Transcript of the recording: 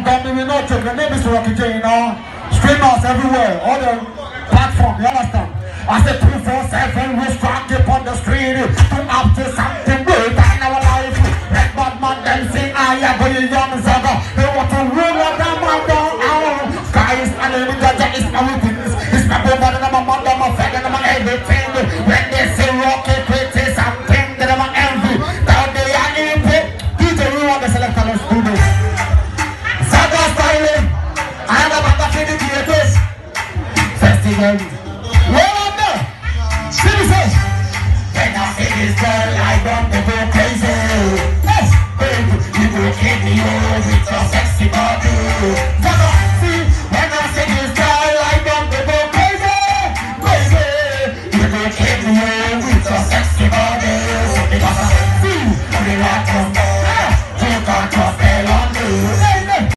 Montgomery, we not joke. The name is Rocky J, you know. Streamers everywhere, all the platforms, you understand? I said 247, we strong up on the street to up to something good in our life. Red bad man, them sing, I am going young Zaga. They want to rule what them man down. Sky is an enemy, God is my witness. It's my brother, and my mother, my father, and my everything. When they say Rocky, pretty something, then I'm envy. Down there, I need it. DJ, we want the selector, let's do this. Zaga styling. I have a back of the theaters. Festival. Well, I'm there. See this house. When I see this girl, I want to go crazy. Yes, baby, you will keep me over.